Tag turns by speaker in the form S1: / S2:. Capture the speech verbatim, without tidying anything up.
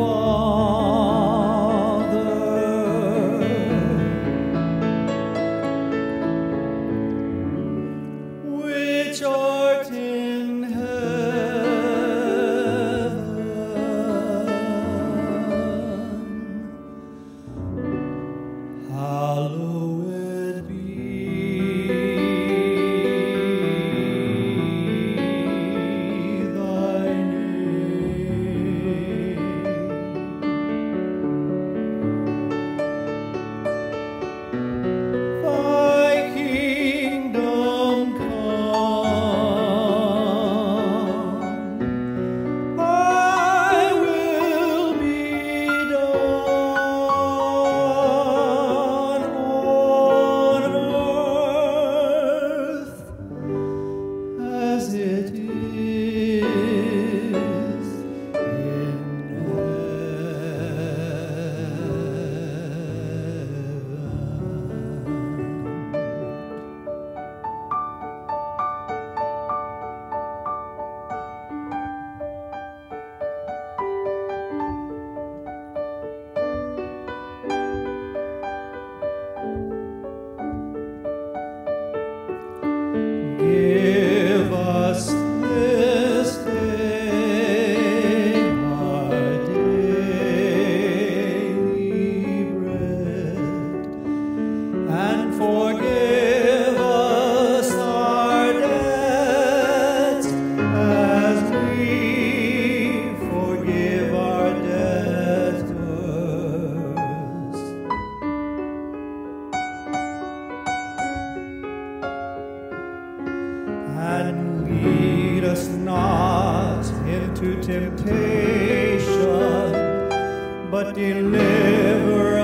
S1: which art in heaven, hallowed be thy name. Thy kingdom come, thy will be done on earth as it is in Give us this day our daily bread, and forgive us our debts as we forgive our debtors. And lead us not into temptation, but deliver